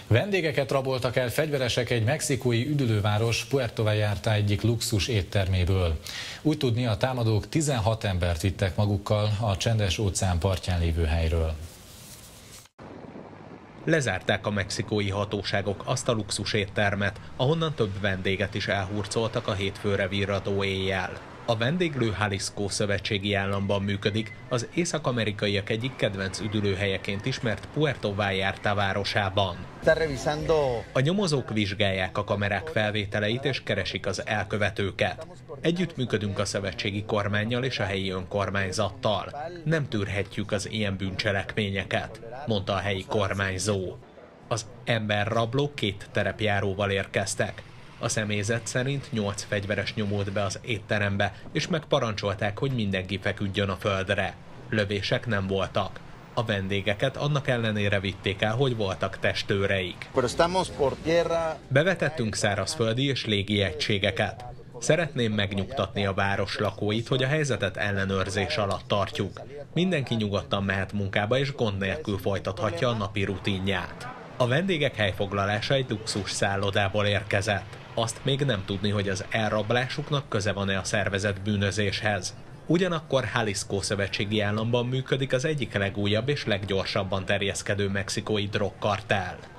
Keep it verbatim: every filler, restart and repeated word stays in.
Vendégeket raboltak el fegyveresek egy mexikói üdülőváros Puerto Vallarta egyik luxus étterméből. Úgy tudni, a támadók tizenhat embert vittek magukkal a Csendes-óceán partján lévő helyről. Lezárták a mexikói hatóságok azt a luxus éttermet, ahonnan több vendéget is elhurcoltak a hétfőre virradó éjjel. A vendéglő Jalisco szövetségi államban működik, az észak-amerikaiak egyik kedvenc üdülőhelyeként ismert Puerto Vallarta városában. A nyomozók vizsgálják a kamerák felvételeit és keresik az elkövetőket. Együttműködünk a szövetségi kormánnyal és a helyi önkormányzattal. Nem tűrhetjük az ilyen bűncselekményeket, mondta a helyi kormányzó. Az emberrablók két terepjáróval érkeztek. A személyzet szerint nyolc fegyveres nyomult be az étterembe, és megparancsolták, hogy mindenki feküdjön a földre. Lövések nem voltak. A vendégeket annak ellenére vitték el, hogy voltak testőreik. Bevetettünk szárazföldi és légi egységeket. Szeretném megnyugtatni a város lakóit, hogy a helyzetet ellenőrzés alatt tartjuk. Mindenki nyugodtan mehet munkába és gond nélkül folytathatja a napi rutinját. A vendégek helyfoglalása egy luxus szállodából érkezett. Azt még nem tudni, hogy az elrablásuknak köze van-e a szervezett bűnözéshez. Ugyanakkor Jalisco szövetségi államban működik az egyik legújabb és leggyorsabban terjeszkedő mexikói drogkartell.